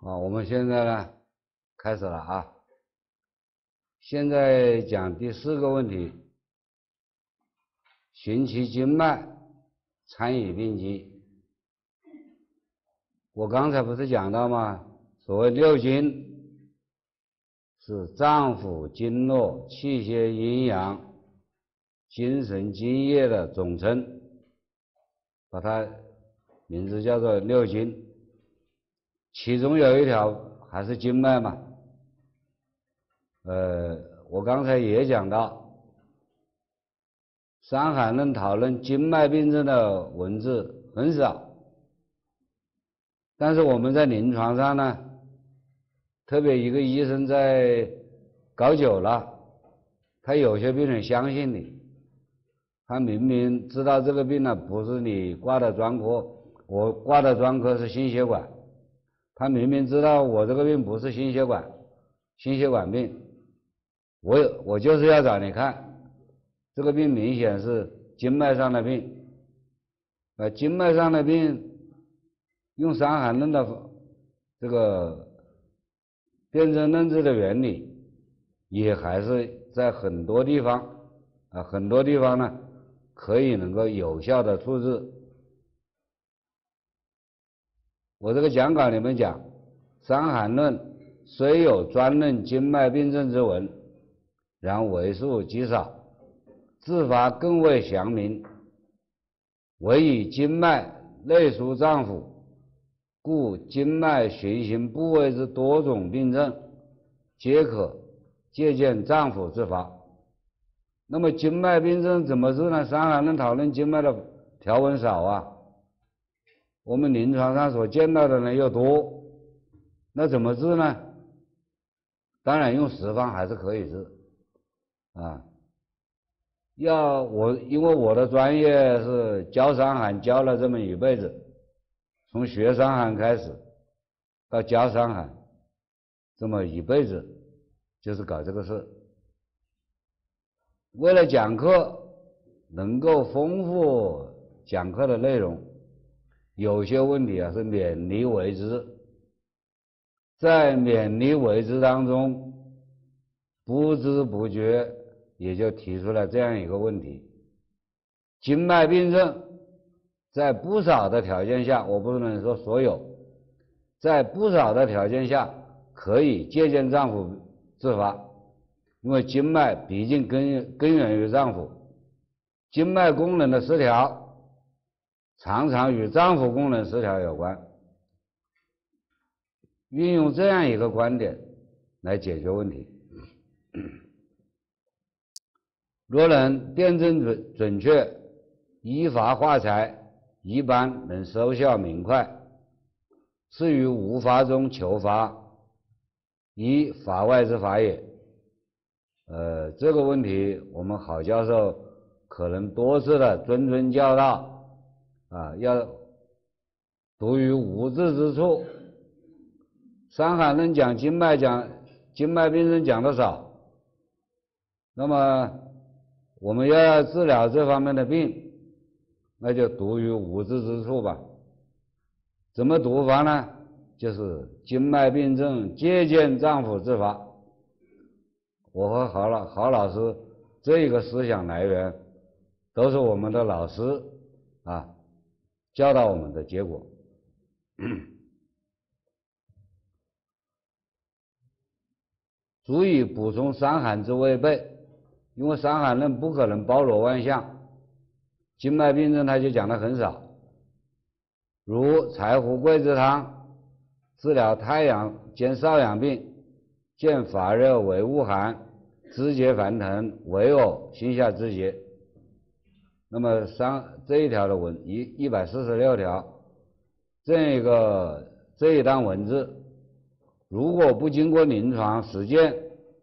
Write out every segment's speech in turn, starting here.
好，我们现在呢开始了啊。现在讲第4个问题，寻其经脉，参与病机。我刚才不是讲到吗？所谓6经是脏腑经络、气血阴阳、精神津液的总称，把它名字叫做6经。其中有一条还是经脉嘛。我刚才也讲到，《伤寒论》讨论经脉病症的文字很少，但是我们在临床上呢，特别一个医生在搞久了，他有些病人相信你，他明明知道这个病呢不是你挂的专科，我挂的专科是心血管，他明明知道我这个病不是心血管病，我就是要找你看，这个病明显是经脉上的病，经脉上的病，用伤寒论的这个辨证论治的原理，也还是在很多地方呢，可以能够有效的处置。我这个讲稿里面讲，伤寒论虽有专论经脉病症之文，然为数极少，治法更为详明，唯以经脉内属脏腑，故经脉循行部位之多种病症，皆可借鉴脏腑之法。那么经脉病症怎么治呢？伤寒论讨论经脉的条文少啊，我们临床上所见到的呢又多，那怎么治呢？当然用实方还是可以治啊。因为我的专业是教伤寒，教了这么一辈子，从学伤寒开始到教伤寒，这么一辈子就是搞这个事。为了讲课能够丰富讲课的内容，有些问题是免离为之，在免离为之当中，不知不觉也就提出了这样一个问题：经脉病症在不少的条件下，我不能说所有，在不少的条件下可以借鉴脏腑治法，因为经脉毕竟根源于脏腑，经脉功能的失调常常与脏腑功能失调有关。运用这样一个观点来解决问题，若能辨证准确，依法化裁，一般能收效明快。是于无法中求法，以法外之法也。这个问题我们郝教授可能多次的谆教导啊，要读于无字之处。伤寒论讲经脉病症讲得少，那么我们要治疗这方面的病，那就读于无字之处吧。怎么读法呢？就是经脉病症借鉴脏腑治法。我和郝老师这个思想来源都是我们的老师啊教导我们的结果。足以补充伤寒之未备，因为伤寒论不可能包罗万象，经脉病症它就讲得很少。如柴胡桂枝汤治疗太阳兼少阳病，见发热为恶寒，肢节烦疼为呕心下之结。那么这一条的146条，这一段文字，如果不经过临床实践，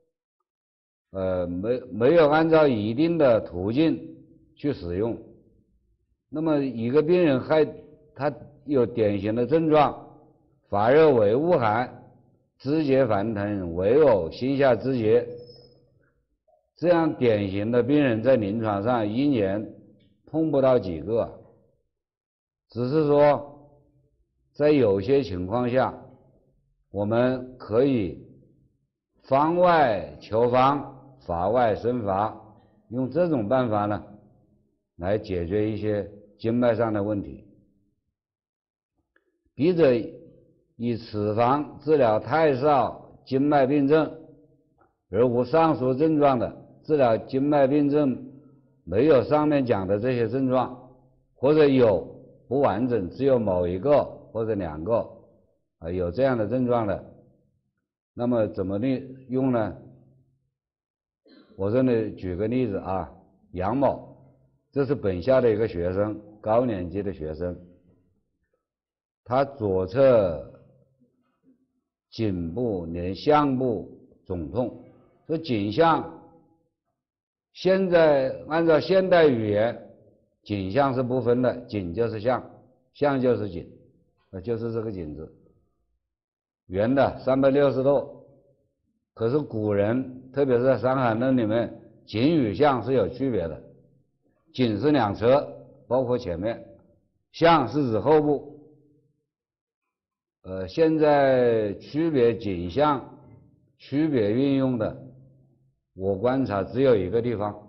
没有按照一定的途径去使用，那么一个病人他有典型的症状，发热为恶寒，肢节烦疼为呕心下之结，这样典型的病人在临床上1年碰不到几个，只是说在有些情况下我们可以方外求方，法外生法，用这种办法呢来解决一些经脉上的问题。笔者以此方治疗太少经脉病症而无上述症状的，治疗经脉病症没有上面讲的这些症状，或者有不完整，只有某一个或者两个有这样的症状的，那么怎么用呢？我这里举个例子啊，杨某，这是本校的一个学生，高年级的学生，他左侧颈部连项部肿痛。这颈项现在按照现代语言，颈项是不分的，颈就是项，项就是颈，就是这个颈字，圆的360度。可是古人，特别是在《伤寒论》里面，颈与项是有区别的，颈是两侧，包括前面，项是指后部。现在区别颈项、区别运用的，我观察只有一个地方，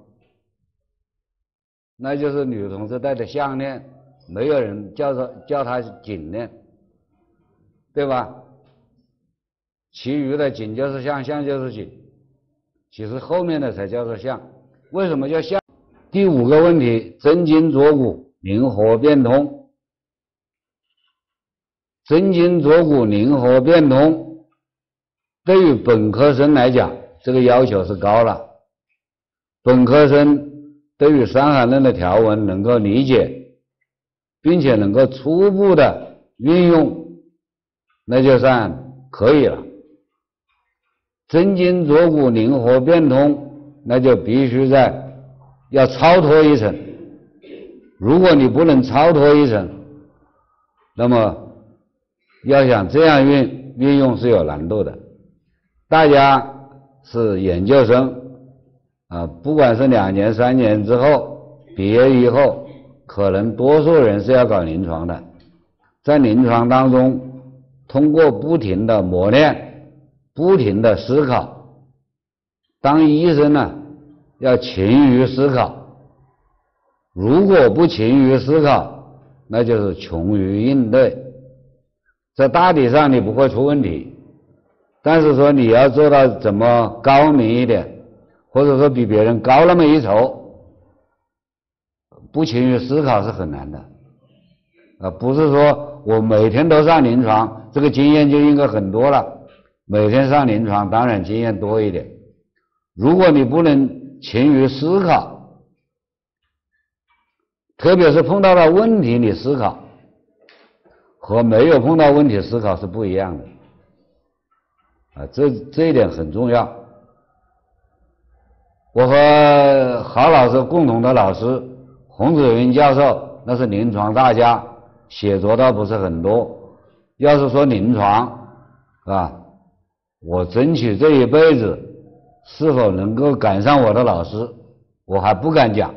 那就是女同志戴的项链，没有人叫它颈链，对吧？其余的颈就是项，项就是颈，其实后面的才叫做项。为什么叫项？第5个问题，真筋左骨灵活变通。真筋左骨灵活变通，对于本科生来讲，这个要求是高了。本科生对于《伤寒论》的条文能够理解，并且能够初步的运用，那就算可以了。真筋左骨灵活变通，那就必须要超脱一层。如果你不能超脱一层，那么要想这样运用是有难度的。大家是研究生不管是2年3年之后毕业以后，可能多数人是要搞临床的。在临床当中，通过不停的磨练，不停的思考，当医生呢要勤于思考，如果不勤于思考，那就是穷于应对。在大体上你不会出问题，但是说你要做到怎么高明一点，或者说比别人高那么一筹，不勤于思考是很难的不是说我每天都上临床，这个经验就应该很多了。每天上临床当然经验多一点，如果你不能勤于思考，特别是碰到了问题你思考，和没有碰到问题思考是不一样的这一点很重要。我和郝老师共同的老师洪子云教授，那是临床大家，写作倒不是很多。要是说临床我争取这一辈子是否能够赶上我的老师，我还不敢讲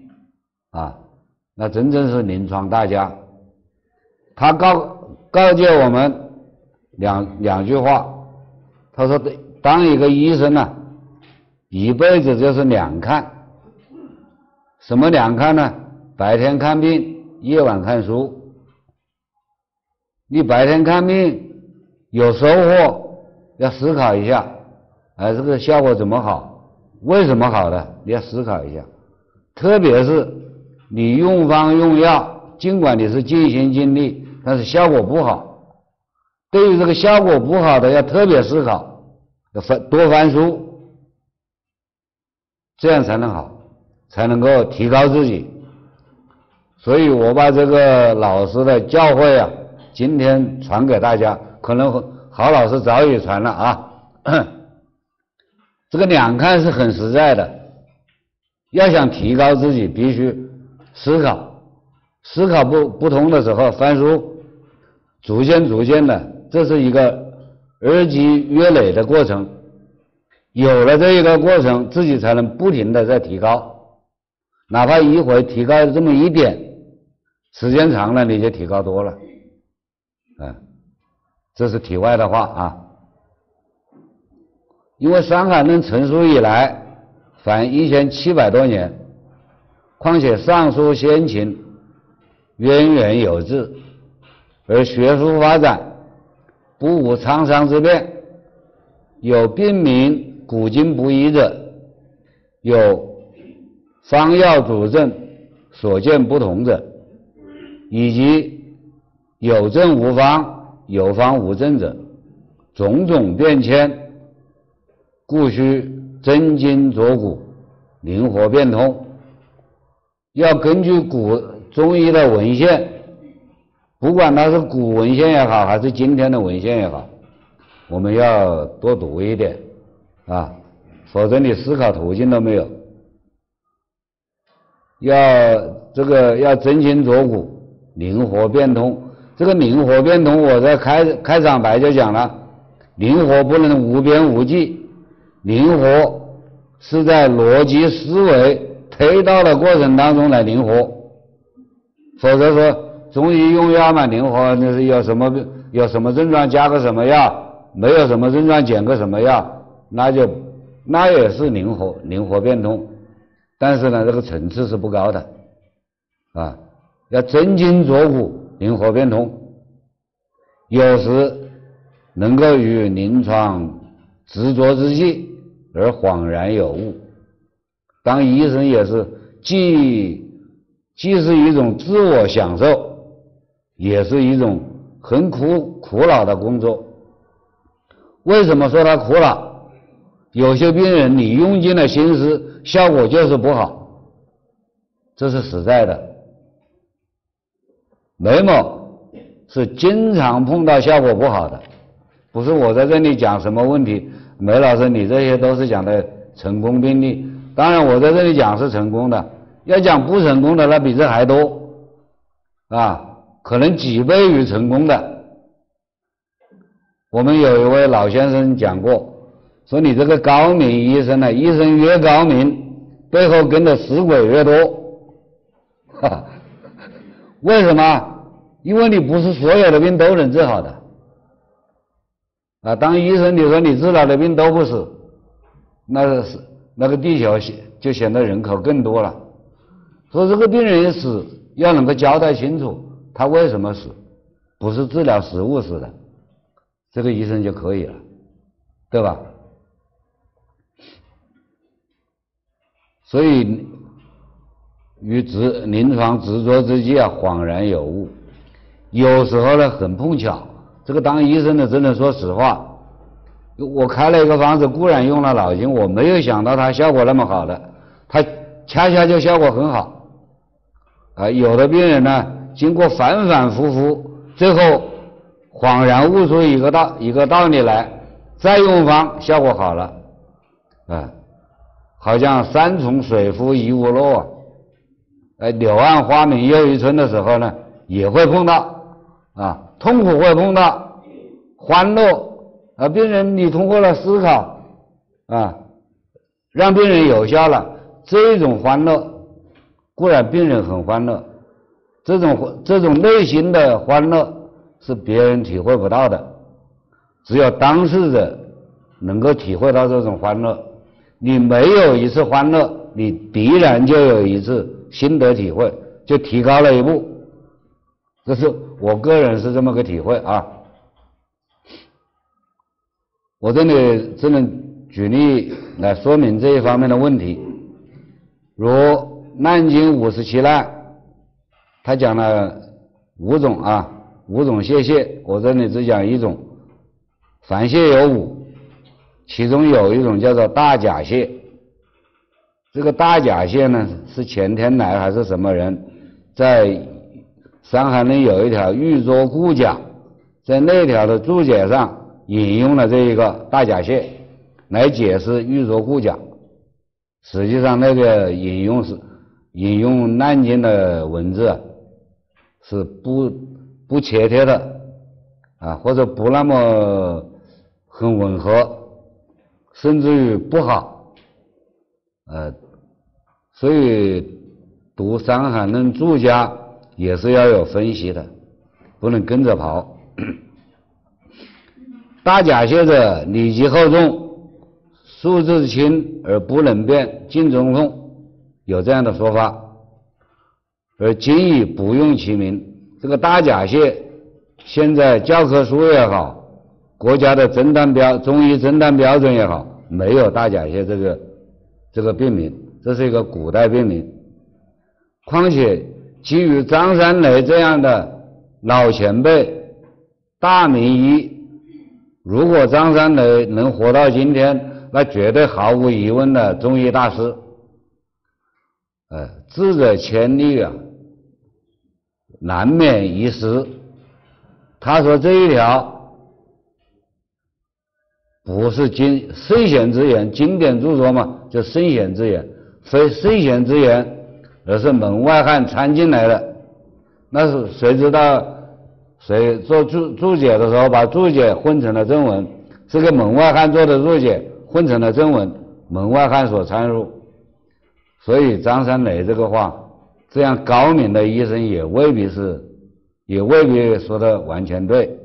那真正是临床大家。他告诫我们两句话，他说当一个医生一辈子就是2看。什么2看呢？白天看病，夜晚看书。你白天看病有收获，要思考一下这个效果怎么好，为什么好的，你要思考一下。特别是你用方用药，尽管你是尽心尽力，但是效果不好，对于这个效果不好的要特别思考，要多翻书，这样才能好，才能够提高自己。所以我把这个老师的教诲今天传给大家，可能郝老师早已传了这个2看是很实在的，要想提高自己必须思考，思考不通的时候翻书，逐渐的，这是一个日积月累的过程。有了这一个过程，自己才能不停的在提高，哪怕一回提高这么一点，时间长了你就提高多了这是题外的话啊。因为《伤寒论》成书以来凡1700多年，况且上述先秦渊源有致，而学术发展不无沧桑之变，有病名古今不一者，有方药主症所见不同者，以及有症无方，有方无症者，种种变迁，故需真筋灼骨，灵活变通。要根据古中医的文献，不管它是古文献也好，还是今天的文献也好，我们要多读一点啊，否则你思考途径都没有。要真筋灼骨，灵活变通。这个灵活变通，我在开场白就讲了，灵活不能无边无际。灵活是在逻辑思维推导的过程当中来灵活，否则说中医用药嘛，灵活就是有什么症状加个什么药，没有什么症状减个什么药，那也是灵活变通，但是呢，这个层次是不高的啊，要真筋灼骨，灵活变通，有时能够与临床执着之际而恍然有悟。当医生也是既是一种自我享受，也是一种很苦恼的工作。为什么说他苦恼？有些病人你用尽了心思，效果就是不好，这是实在的。梅某是经常碰到效果不好的，不是我在这里讲什么问题，梅老师你这些都是讲的成功病例，当然我在这里讲是成功的，要讲不成功的那比这还多啊，可能几倍于成功的。我们有一位老先生讲过，说你这个高明医生呢，医生越高明，背后跟的死鬼越多为什么？因为你不是所有的病都能治好的啊！当医生你说你治了的病都不死，那个地球就显得人口更多了。所以这个病人死要能够交代清楚他为什么死，不是治疗食物死的，这个医生就可以了，对吧？所以于临床执着之际啊，恍然有悟。有时候呢很碰巧，这个当医生的真的说实话，我开了一个方子，固然用了脑筋，我没有想到它效果那么好的，它恰恰就效果很好啊。有的病人呢，经过反反复复，最后恍然悟出一个道理来，再用方效果好了啊。好像山重水复疑无路啊，柳暗花明又一村的时候呢，也会碰到啊，痛苦会碰到，欢乐啊，病人你通过了思考啊，让病人有效了，这种欢乐固然病人很欢乐，这种内心的欢乐是别人体会不到的，只有当事者能够体会到这种欢乐。你没有一次欢乐，你必然就有一次心得体会，就提高了一步。这是我个人是这么个体会啊。我这里只能举例来说明这一方面的问题。如难经57难，他讲了5种啊，5种泄，我这里只讲一种。凡泄有5，其中有一种叫做大甲泻。这个大甲泻呢，是前天来还是什么人在《伤寒论》有一条欲作故甲，在那条的注解上引用了这一个大甲泻来解释欲作故甲。实际上那个引用难经的文字是不切贴的啊，或者不那么很吻合，甚至于不好，所以读《伤寒论》注家也是要有分析的，不能跟着跑。 大假泻者，里急后重，数字轻而不能辨，尽中痛，有这样的说法。而今已不用其名。这个大假泻，现在教科书也好，国家的中医诊断标准也好，没有大假泻这个病名，这是一个古代病名。况且基于张三雷这样的老前辈、大名医，如果张三雷能活到今天，那绝对毫无疑问的中医大师。智者千虑啊，难免一失。他说这一条不是圣贤之言，经典著作嘛，就圣贤之言，非圣贤之言，而是门外汉掺进来的。那是谁知道谁做注解的时候把注解混成了正文，这个门外汉做的注解混成了正文，门外汉所掺入。所以张三雷这个话，这样高明的医生也未必说的完全对。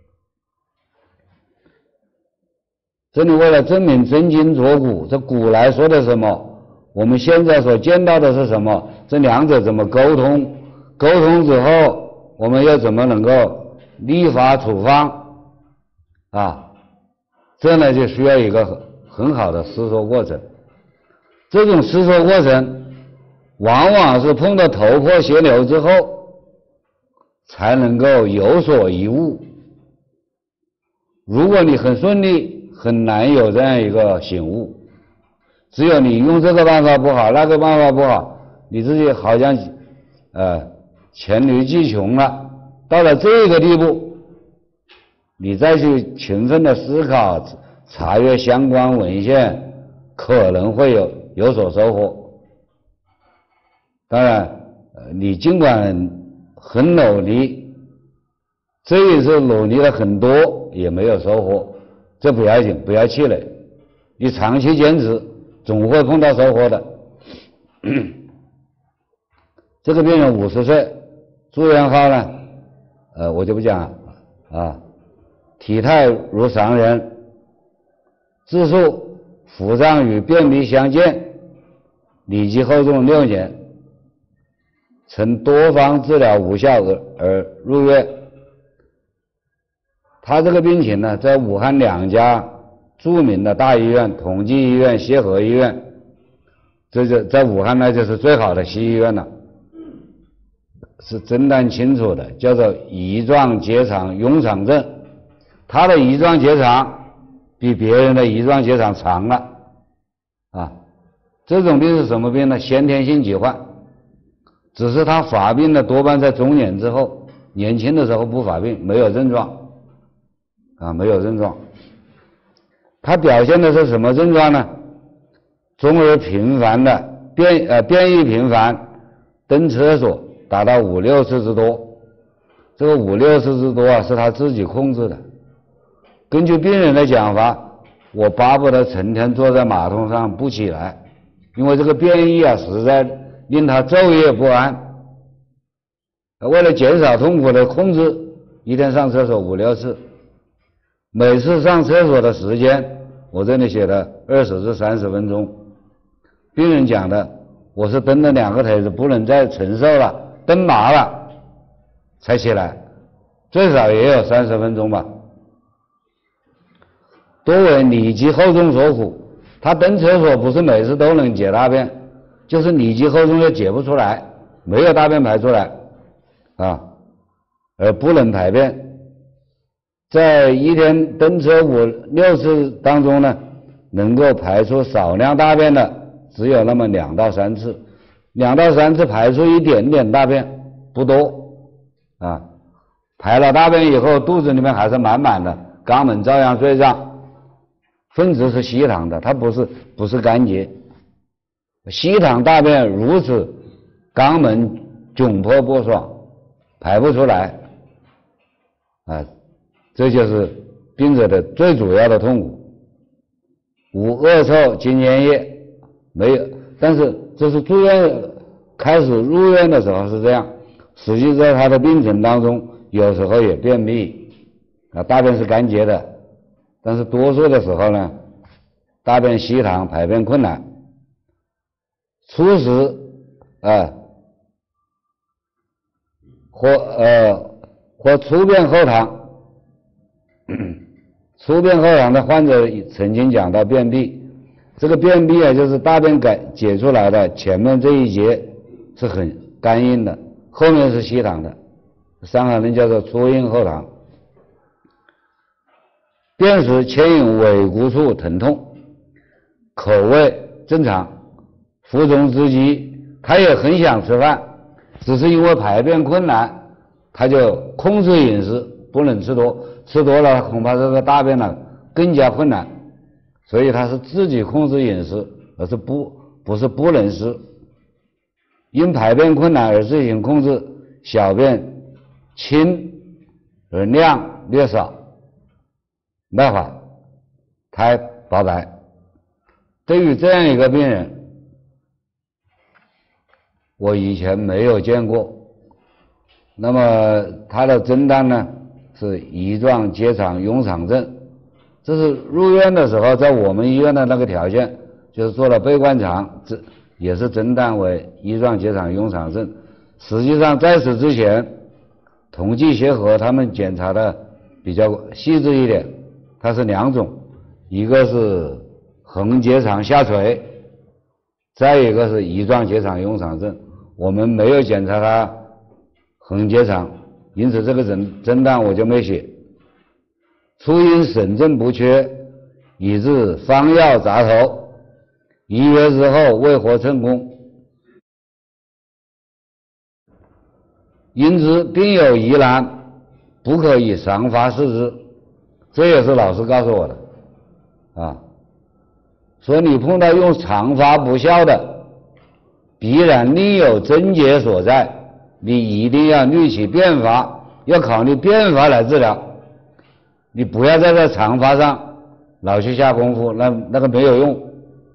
这里为了证明真经左古，这古来说的什么，我们现在所见到的是什么，这两者怎么沟通，沟通之后我们又怎么能够立法处方啊？这呢就需要一个很好的思索过程。这种思索过程往往是碰到头破血流之后才能够有所一悟。如果你很顺利，很难有这样一个醒悟。只有你用这个办法不好，那个办法不好，你自己好像黔驴技穷了。到了这个地步，你再去勤奋的思考、查阅相关文献，可能会有所收获。当然，你尽管很努力，这一次努力了很多也没有收获，这不要紧，不要气馁，你长期坚持，总会碰到收获的。这个病人50岁，住院后呢，我就不讲了啊，体态如常人，自述腹胀与便秘相见，里急后重6年，曾多方治疗无效而入院。他这个病情呢，在武汉2家著名的大医院，同济医院、协和医院，这就在武汉呢就是最好的西医院了，是诊断清楚的，叫做乙状结肠痈肠症。他的乙状结肠比别人的乙状结肠长了啊。这种病是什么病呢？先天性疾患，只是他发病的多半在中年之后，年轻的时候不发病，没有症状啊，没有症状。他表现的是什么症状呢？中而频繁的便意频繁，登厕所达到5、6次之多。这个5、6次之多啊，是他自己控制的。根据病人的讲法，我巴不得成天坐在马桶上不起来，因为这个便意啊，实在令他昼夜不安。为了减少痛苦的控制，一天上厕所5、6次，每次上厕所的时间，我这里写的20至30分钟。病人讲的，我是蹬了2个腿子不能再承受了，蹬麻了才起来，最少也有30分钟吧。多为里急后重所苦，他蹬厕所不是每次都能解大便，就是里急后重又解不出来，没有大便排出来啊，而不能排便。在一天蹬车5、6次当中呢，能够排出少量大便的只有那么2到3次，2到3次排出一点点大便，不多啊。排了大便以后，肚子里面还是满满的，肛门照样坠胀。分子是稀溏的，它不是干结。稀溏大便如此，肛门窘迫不爽，排不出来啊，这就是病者的最主要的痛苦。无恶臭经粘液，没有，但是这是住院开始入院的时候是这样，实际在他的病程当中，有时候也便秘啊，大便是干结的， 但是多数的时候呢，大便稀溏，排便困难，初时或初便后溏。初便后溏的患者曾经讲到便秘，这个便秘啊，就是大便解出来的前面这一节是很干硬的，后面是稀溏的，伤寒论叫做初硬后溏。便时牵引尾骨处疼痛，口味正常，腹中之饥，他也很想吃饭，只是因为排便困难，他就控制饮食，不能吃多，吃多了恐怕这个大便呢更加困难，所以他是自己控制饮食，而是不是不能吃，因排便困难而自行控制，小便轻而量略少，脉缓，苔薄白。对于这样一个病人，我以前没有见过。那么他的诊断呢是乙状结肠痈肠症，这是入院的时候在我们医院的那个条件，就是做了背灌肠，这也是诊断为乙状结肠痈肠症。实际上在此之前，统计协和他们检查的比较细致一点，它是两种，一个是横结肠下垂，再一个是乙状结肠痈肠症。我们没有检查它横结肠，因此这个诊断我就没写。初因肾证不缺，以致方药杂投，1月之后未获成功，因之病有疑难，不可以常发视之。这也是老师告诉我的啊，说你碰到用常发不效的，必然另有症结所在，你一定要虑其变法，要考虑变法来治疗，你不要在这常发上老去下功夫，那个没有用。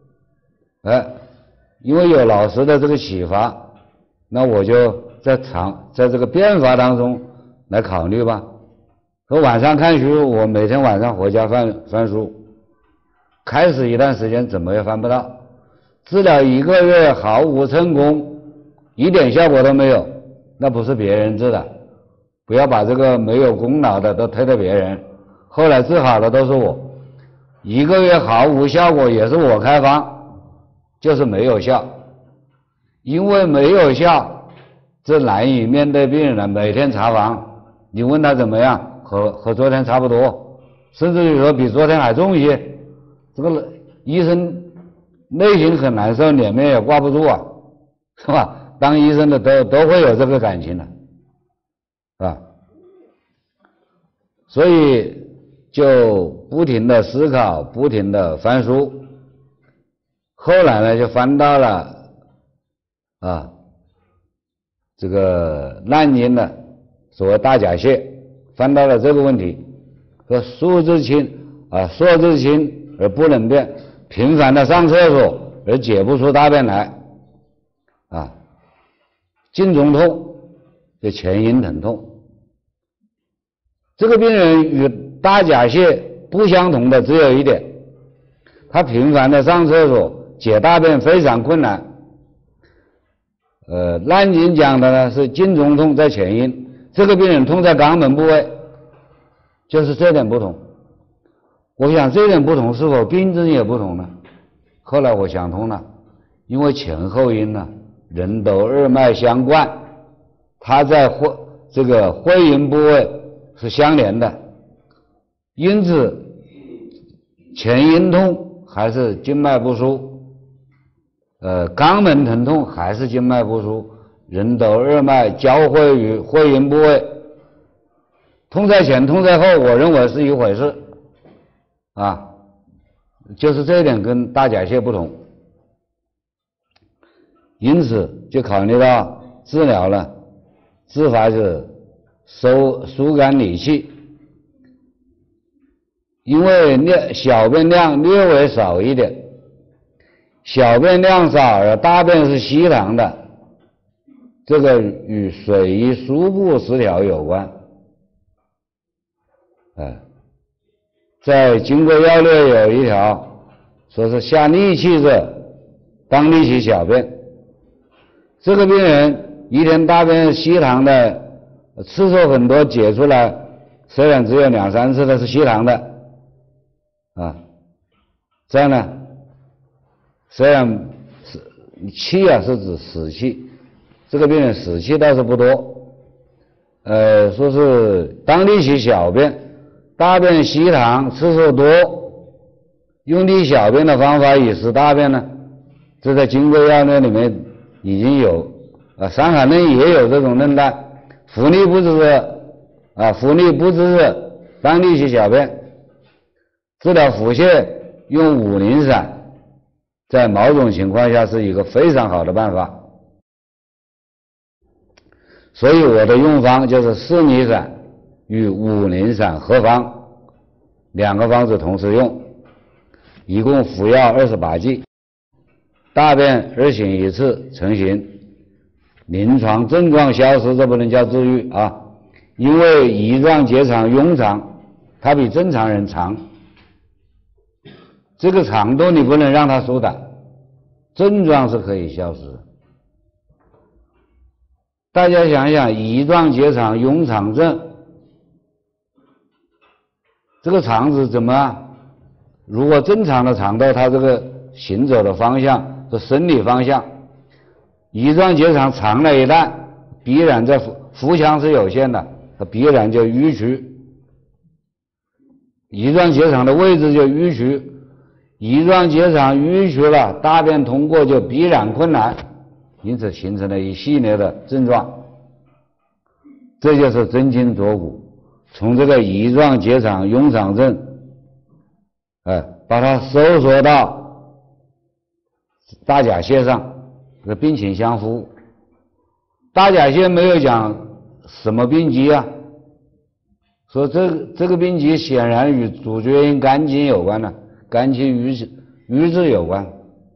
因为有老师的这个启发，那我就在这个变法当中来考虑吧。说晚上看书，我每天晚上回家翻书，开始一段时间怎么也翻不到，治疗1个月毫无成功，一点效果都没有，那不是别人治的，不要把这个没有功劳的都推给别人，后来治好的都是我，1个月毫无效果也是我开方，就是没有效，因为没有效，这难以面对病人了。每天查房，你问他怎么样，和昨天差不多，甚至于说比昨天还重一些，这个医生内心很难受，脸面也挂不住啊，是吧？当医生的都会有这个感情的，啊，所以就不停的思考，不停的翻书，后来呢就翻到了这个南京的所谓大甲泻，翻到了这个问题，说数至轻而不能便，频繁的上厕所而解不出大便来，经中痛就前阴疼痛。这个病人与大甲泻不相同的只有一点，他频繁的上厕所，解大便非常困难。南京讲的呢是经中痛在前阴，这个病人痛在肛门部位，就是这点不同。我想这点不同是否病症也不同呢？后来我想通了，因为前后阴呢任督二脉相贯，它在这个会阴部位是相连的，因此前阴痛还是经脉不舒，肛门疼痛还是经脉不舒，任督二脉交汇于会阴部位，痛在前痛在后，我认为是一回事就是这一点跟大甲泻不同，因此就考虑到治疗了，治法是疏肝理气，因为小便量略微少一点，小便量少而大便是稀溏的，这个与水瘀输布失调有关。 在《金匮要略》有一条，说是下利气者，当利其小便。这个病人一天大便稀溏的次数很多，解出来虽然只有2-3次的是稀溏的啊，这样呢，虽然气啊是指死气，这个病人死气倒是不多，说是当利其小便，大便稀溏次数多，用利小便的方法以使大便呢，这在《金匮要略》里面已经有，《伤寒论》也有这种论断。腹逆不治者，腹逆不治者，当利其小便。治疗腹泻用五苓散，在某种情况下是一个非常好的办法。所以我的用方就是四逆散与五苓散合方，2个方子同时用，一共服药28剂。大便2醒1次成型，临床症状消失，这不能叫治愈啊！因为乙状结肠庸长，它比正常人长，这个长度你不能让它缩短，症状是可以消失的。大家想想，乙状结肠庸长症，这个肠子怎么？如果正常的肠道，它这个行走的方向是生理方向，乙状结肠长了一段，必然在腹腔是有限的，它必然就淤曲。乙状结肠的位置就淤曲，乙状结肠淤曲了，大便通过就必然困难，因此形成了一系列的症状。这就是真筋灼骨，从这个乙状结肠庸长症，把它收缩到大甲泻上，这个病情相符。大甲泻没有讲什么病机啊，说这个病机显然与主厥阴肝经有关了，肝气瘀滞有关。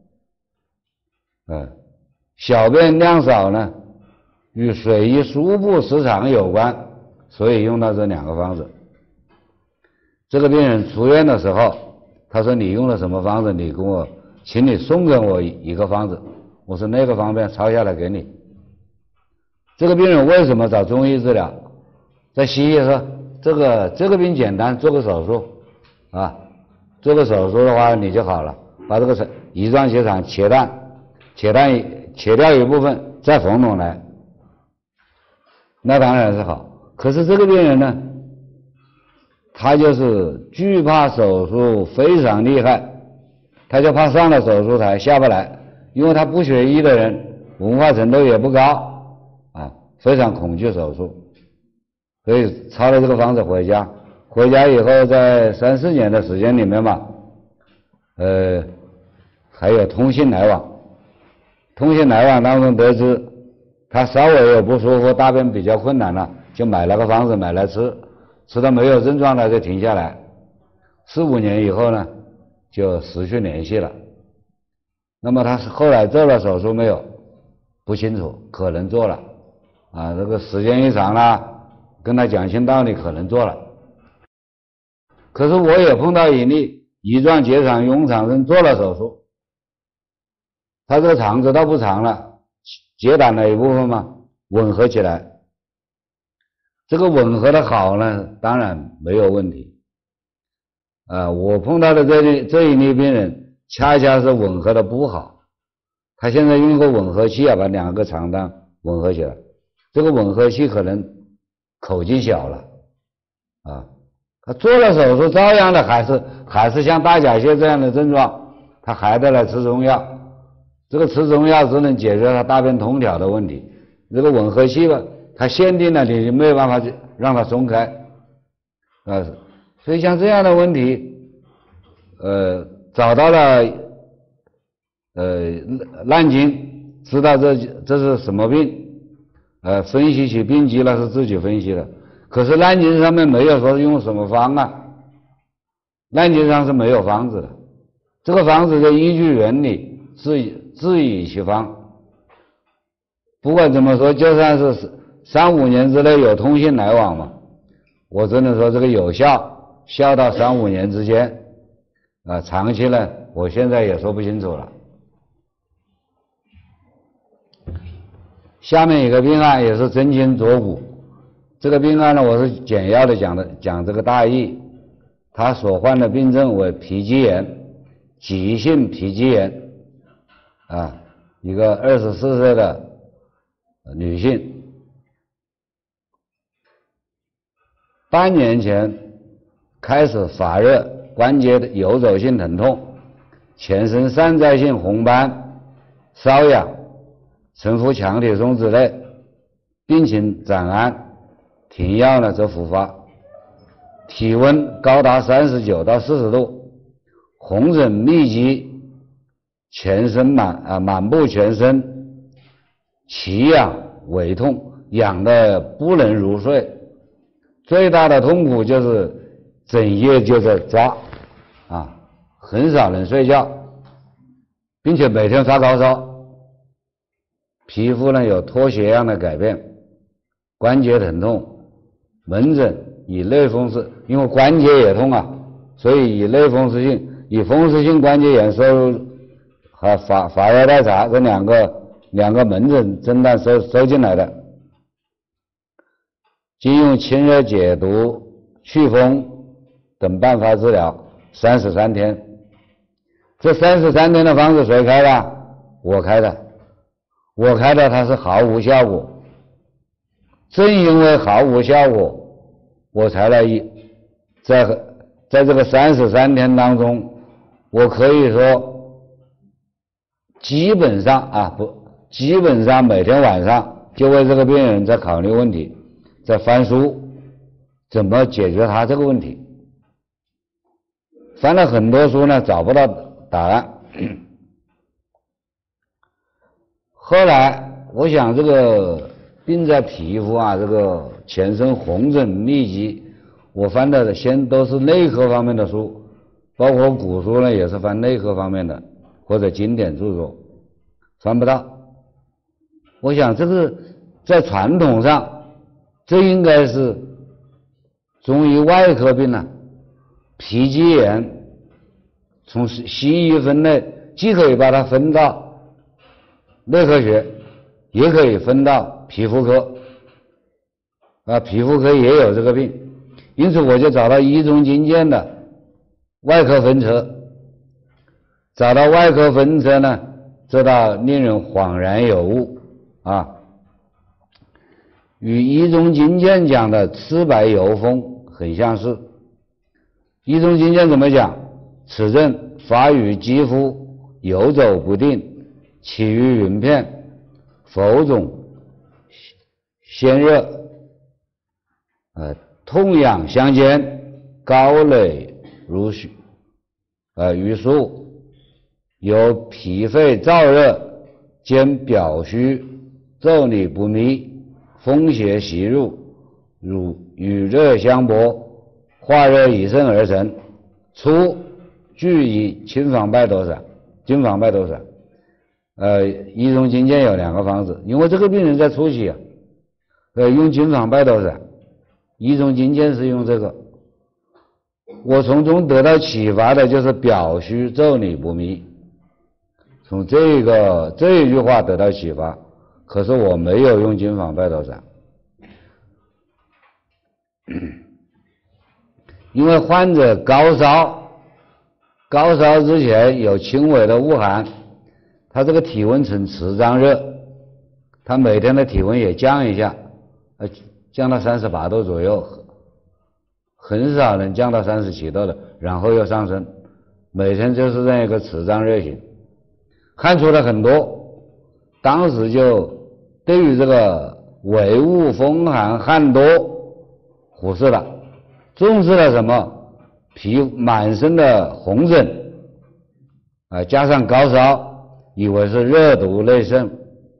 小便量少呢，与水液输布时长有关，所以用到这2个方子。这个病人出院的时候，他说你用了什么方子？你请你送给我一个方子。我说那个方便抄下来给你。这个病人为什么找中医治疗？在西医说这个病简单，做个手术啊，做个手术的话你就好了，把这个乙状结肠切掉一部分，再缝拢来，那当然是好。可是这个病人呢，他就是惧怕手术非常厉害，他就怕上了手术台下不来，因为他不学医的人，文化程度也不高啊，非常恐惧手术，所以抄了这个方子回家以后，在3-4年的时间里面嘛，还有通信来往当中得知他稍微有不舒服，大便比较困难了，就买了个方子买来吃到没有症状了就停下来，4-5年以后呢就失去联系了。那么他后来做了手术没有？不清楚，可能做了啊，这个时间一长了，跟他讲清道理，可能做了。可是我也碰到一例乙状结肠庸长症做了手术，他这个肠子倒不长了，截短了一部分嘛，吻合起来。这个吻合的好呢，当然没有问题。我碰到的这一例病人，恰恰是吻合的不好。他现在用一个吻合器把2个肠道吻合起来。这个吻合器可能口径小了他做了手术照样的还是像大甲泻这样的症状，他还得来吃中药。这个吃中药只能解决他大便通调的问题。这个吻合器吧，它限定了你就没有办法让它松开所以像这样的问题找到了烂经，知道这是什么病分析起病机了是自己分析的，可是烂经上面没有说用什么方烂经上是没有方子的，这个方子就依据原理自以其方。不管怎么说，就算是3-5年之内有通信来往嘛，我只能说这个有效， 笑到3-5年之间，长期呢，我现在也说不清楚了。下面一个病案也是真经左骨，这个病案呢，我是简要的讲这个大意。他所患的病症为皮肌炎，急性皮肌炎，一个24岁的女性，半年前开始发热，关节的游走性疼痛，全身散在性红斑，瘙痒，曾服强体松之类，病情暂安，停药呢则复发，体温高达39到40度，红疹密集，全身满部全身奇痒胃痛，痒得不能入睡，最大的痛苦就是整夜就在抓，很少能睡觉，并且每天发高烧，皮肤呢有脱屑样的改变，关节疼痛，门诊以类风湿，因为关节也痛所以以类风湿性、以风湿性关节炎收和发热待查这两个门诊诊断收进来的，经用清热解毒、祛风等办法治疗33天。这33天的方子谁开的？我开的，它是毫无效果。正因为毫无效果，我才来在这个33天当中，我可以说基本上每天晚上就为这个病人在考虑问题，在翻书怎么解决他这个问题。翻了很多书呢，找不到答案。后来我想这个病在皮肤这个全身红疹密集，我翻的都是内科方面的书，包括古书呢也是翻内科方面的或者经典著作，翻不到。我想这个在传统上这应该是中医外科病皮肌炎从西医分类，既可以把它分到内科学，也可以分到皮肤科，皮肤科也有这个病，因此我就找到医中经鉴的外科分车，找到外科分车呢，这倒令人恍然有悟与医中经鉴讲的赤白疣风很相似。医中经鉴怎么讲？此症发于肌肤，游走不定，起于云片，浮肿鲜热，痛痒相间，高瘁如数，有脾肺燥热，兼表虚腠理不弥，风邪袭入，与热相搏，化热以肾而成，初据以金黄败斗散。医中经鉴有2个方子，因为这个病人在初期用金黄败斗散，医中经鉴是用这个。我从中得到启发的就是表虚腠理不弥，从这一句话得到启发，可是我没有用金黄败斗散，因为患者高烧之前有轻微的恶寒，他这个体温呈持张热，他每天的体温也降一下，降到38度左右，很少能降到37度的，然后又上升，每天就是这样一个持张热型，看出了很多，当时就对于这个微恶风寒汗多忽视了，重视了什么？满身的红疹加上高烧，以为是热毒内盛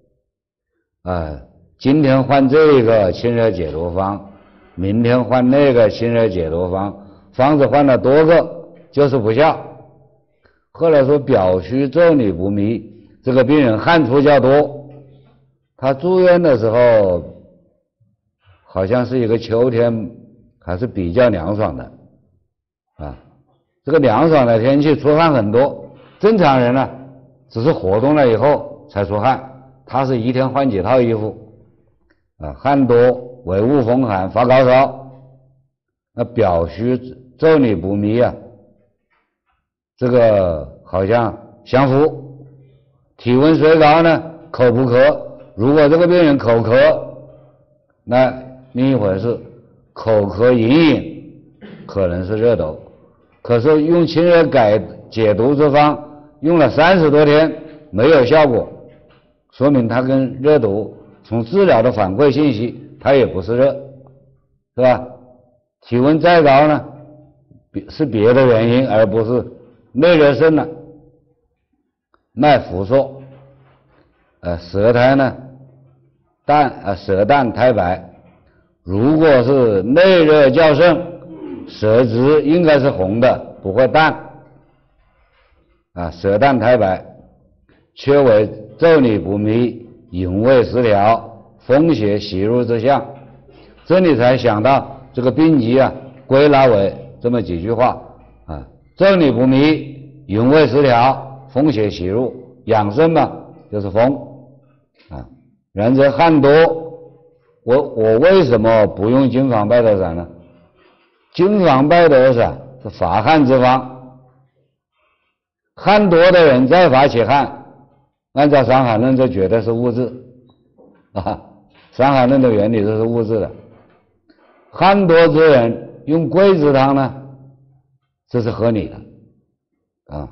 今天换这个清热解毒方，明天换那个清热解毒方，方子换了多个就是不效。后来说表虚腠理不弥，这个病人汗出较多，他住院的时候好像是一个秋天，还是比较凉爽的， 这个凉爽的天气出汗很多，正常人呢只是活动了以后才出汗，他是一天换几套衣服啊，汗多为恶风寒发高烧，那表虚腠理不密啊，这个好像相符。体温虽高呢，口不渴，如果这个病人口渴，那另一回事，口渴隐隐可能是热毒，可是用清热解毒之方用了30多天没有效果，说明它跟热毒从治疗的反馈信息它也不是热，是吧？体温再高呢是别的原因，而不是内热盛了。脉浮数，舌苔呢舌淡苔白，如果是内热较盛，舌质应该是红的，不会淡啊，舌淡苔白，却为腠理不密、营卫失调、风邪袭入之象。这里才想到这个病机啊，归纳为这么几句话啊：腠理不密、营卫失调、风邪袭入。养生嘛，就是风啊。然则汗多，我为什么不用金黄败斗散呢？金黄败斗散是发汗之方，汗多的人再发起汗，按照《伤寒论》这绝对是物质啊，《伤寒论》的原理这是物质的。汗多之人用桂枝汤呢，这是合理的啊。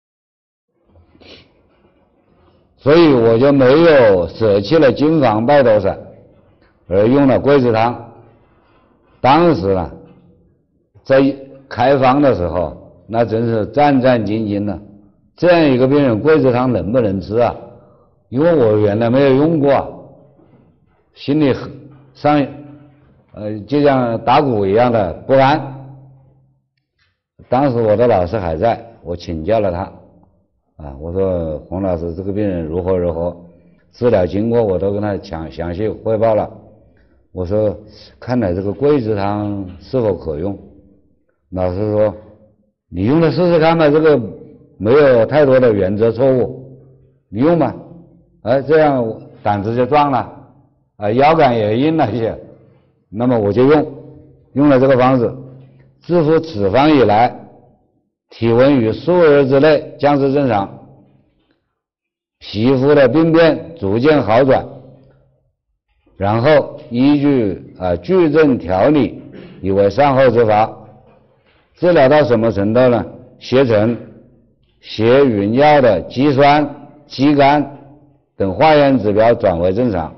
所以我就没有舍弃了金黄败斗散，而用了桂枝汤。当时呢，在开方的时候，那真是战战兢兢的。这样一个病人，桂枝汤能不能吃啊？因为我原来没有用过啊，心里上就像打鼓一样的不安。当时我的老师还在，我请教了他。我说洪老师，这个病人如何，治疗经过我都跟他详细汇报了。我说看来这个桂枝汤是否可用？老师说你用了试试看吧，这个没有太多的原则错误，你用吧。这样胆子就壮了，腰杆也硬了一些。那么我就用了这个方子，自服此方以来，体温于数日之内降至正常，皮肤的病变逐渐好转，然后依据矩阵调理，以为善后之法。治疗到什么程度呢？血沉、血匀药的肌酸、肌酐等化验指标转为正常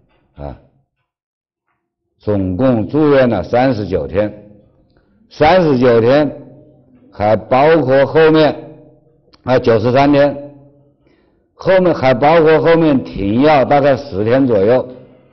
总共住院了39天，39天还包括后面93天，后面还包括后面停药大概10天左右。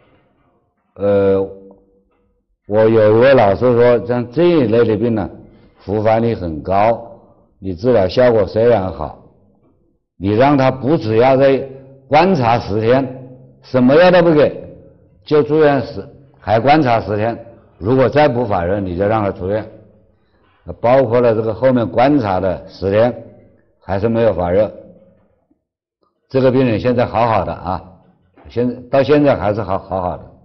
我有一位老师说，像这一类的病呢，复发率很高，你治疗效果虽然好，你让他不吃药再观察10天，什么药都不给，就住院还观察10天，如果再不发热，你就让他出院。包括了这个后面观察的10天，还是没有发热。这个病人现在好好的啊，到现在还是好好的。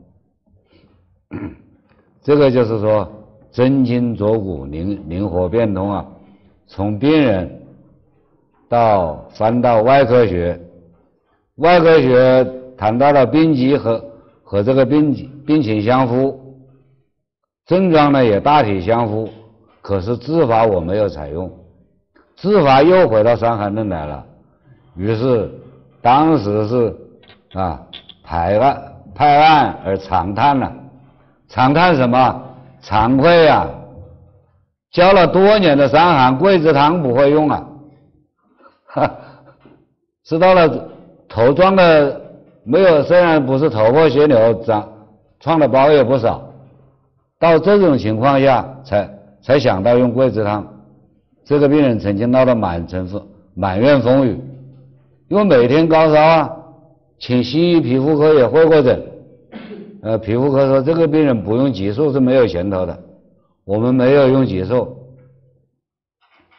这个就是说真筋灼骨，灵活变通啊。从病人翻到外科学，外科学谈到了病机和这个病情相符，症状呢也大体相符，可是治法我没有采用，治法又回到伤寒论来了。于是当时是拍案而长叹了。长叹什么？惭愧啊！教了多年的伤寒，桂枝汤不会用啊！知道了头撞的没有，虽然不是头破血流，创的包也不少。到这种情况下，才想到用桂枝汤。这个病人曾经闹得满院风雨，因为每天高烧啊，请西医皮肤科也会过诊。皮肤科说这个病人不用激素是没有前头的，我们没有用激素。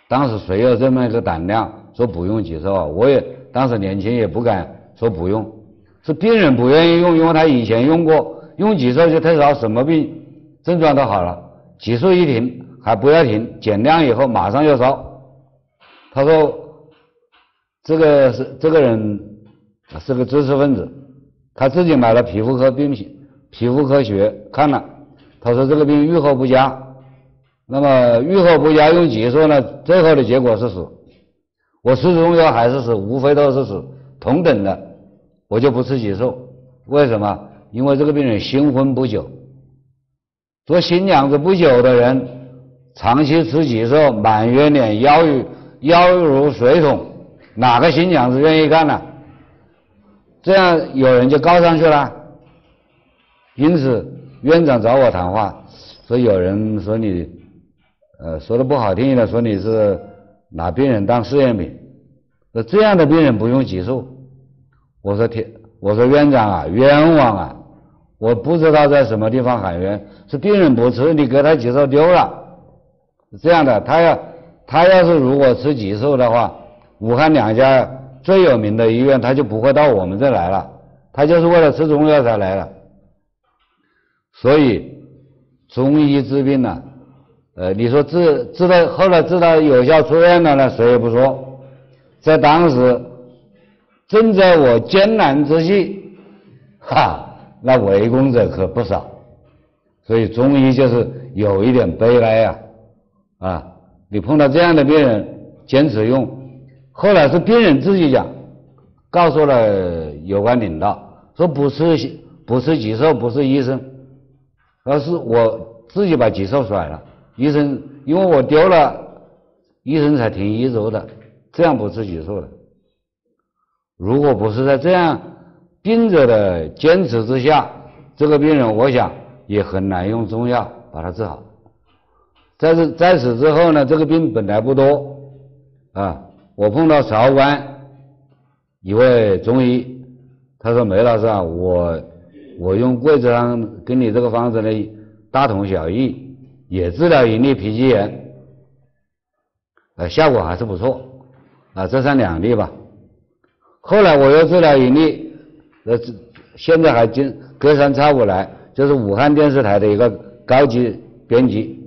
当时谁有这么一个胆量说不用脊兽啊？我也当时年轻也不敢说不用，是病人不愿意用，因为他以前用过，用脊兽就退烧，什么病症状都好了，脊兽一停还不要停，减量以后马上又烧。他说这个人是个知识分子，他自己买了皮肤科学看了，他说这个病愈后不佳，那么愈后不佳用脊兽呢，最后的结果是死。我吃中药还是死，无非都是死，同等的，我就不吃脊兽。为什么？因为这个病人新婚不久，做新娘子不久的人，长期吃脊兽，满月脸，腰如水桶，哪个新娘子愿意干呢？这样有人就告上去了。因此院长找我谈话，说有人说你说的不好听的，说你是拿病人当试验品，说这样的病人不用脊兽。我说院长啊，冤枉啊，我不知道在什么地方喊冤，是病人不吃，你给他脊兽丢了。这样的，他要是如果吃脊兽的话，武汉2家最有名的医院他就不会到我们这来了，他就是为了吃中药才来的。所以中医治病呢，你说治到后来治到有效出院了呢，谁也不说。在当时正在我艰难之际，那围攻者可不少。所以中医就是有一点悲哀啊，你碰到这样的病人坚持用，后来是病人自己讲，告诉了有关领导，说不吃脊兽不是医生，而是我自己把脊兽甩了，医生因为我丢了，医生才停医嘱的，这样不吃脊兽的。如果不是在这样病者的坚持之下，这个病人我想也很难用中药把他治好。在此之后呢，这个病本来不多我碰到韶关一位中医，他说梅老师啊，我用桂枝汤跟你这个方子呢大同小异，也治疗盈利皮肌炎，效果还是不错这算2例吧。后来我又治疗盈利，现在还隔三差五来，就是武汉电视台的一个高级编辑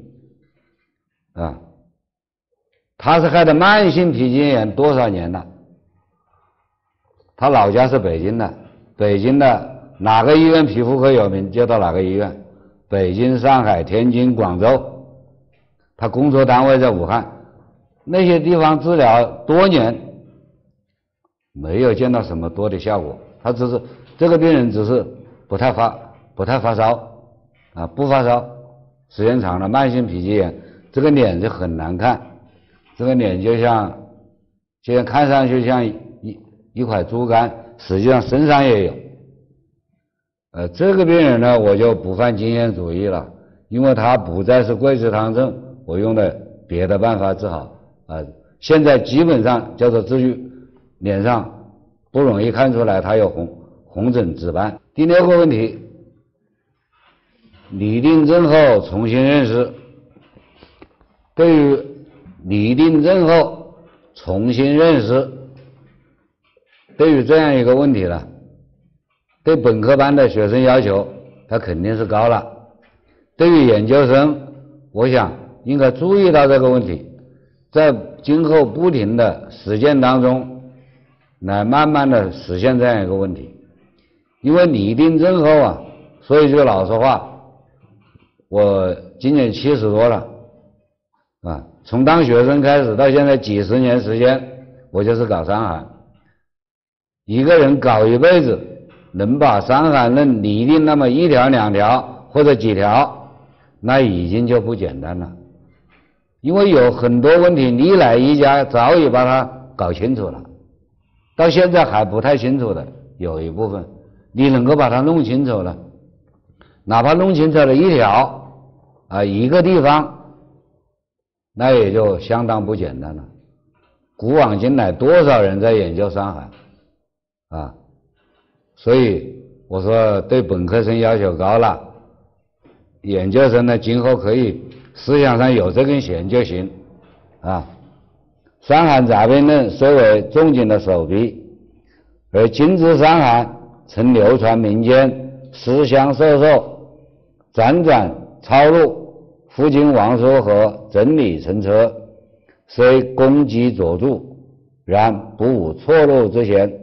他是害的慢性皮肌炎多少年了，他老家是北京的，北京的哪个医院皮肤科有名就到哪个医院，北京、上海、天津、广州，他工作单位在武汉，那些地方治疗多年没有见到什么多的效果，他只是这个病人只是不太发烧不发烧，时间长了慢性皮肌炎，这个脸就很难看，这个脸就像看上去像一块猪肝，实际上身上也有。这个病人呢，我就不犯经验主义了，因为他不再是桂枝汤症，我用的别的办法治好现在基本上叫做治愈，脸上不容易看出来他有红疹紫斑。第6个问题，拟定症后重新认识。对于拟定症后重新认识，对于这样一个问题呢，对本科班的学生要求他肯定是高了，对于研究生我想应该注意到这个问题，在今后不停的实践当中来慢慢的实现这样一个问题。因为拟定症后说一句老实话，我今年70多了从当学生开始到现在几十年时间，我就是搞伤寒。一个人搞一辈子，能把伤寒论拟定那么1条2条或者几条，那已经就不简单了。因为有很多问题历来医家早已把它搞清楚了，到现在还不太清楚的有一部分，你能够把它弄清楚了，哪怕弄清楚了1条一个地方，那也就相当不简单了。古往今来多少人在研究伤寒所以我说对本科生要求高了，研究生呢今后可以思想上有这根弦就行伤寒杂病论虽为重经的首批，而金枝伤寒曾流传民间，思想授受，辗转抄录，附经王说和，整理成册，虽功绩卓著，然不无错漏之嫌。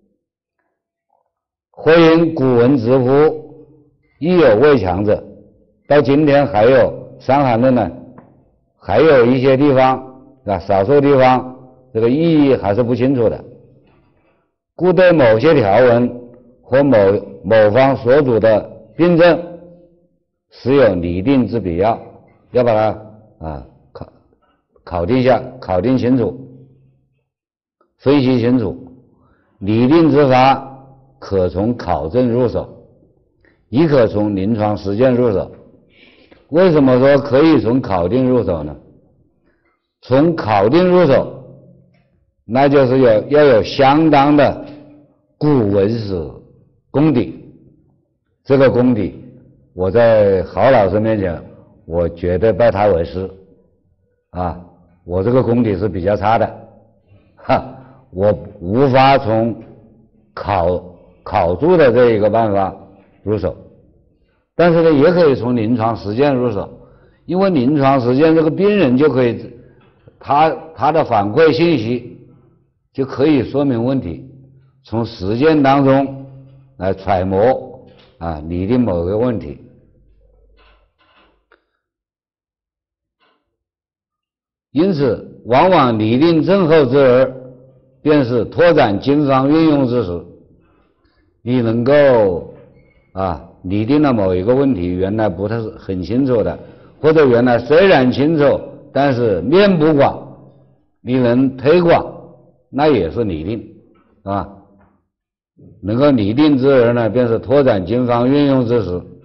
或因古文直呼亦有未强者，到今天还有伤寒论呢，还有一些地方少数地方这个意义还是不清楚的，故对某些条文或某方所主的病症实有拟定之必要，要把它考定一下，考定清楚，分析清楚。拟定之法可从考证入手，亦可从临床实践入手。为什么说可以从考定入手呢？从考定入手，那就是要有相当的古文史功底。这个功底，我在郝老师面前，我绝对拜他为师我这个功底是比较差的，我无法从考注的这一个办法入手，但是呢，也可以从临床实践入手，因为临床实践这个病人就可以，他的反馈信息就可以说明问题，从实践当中来揣摩拟定某个问题。因此，往往拟定症候之而便是拓展经方运用之时。你能够拟定了某一个问题，原来不是很清楚的，或者原来虽然清楚，但是面不广，你能推广，那也是拟定能够拟定之而呢，便是拓展经方运用之时。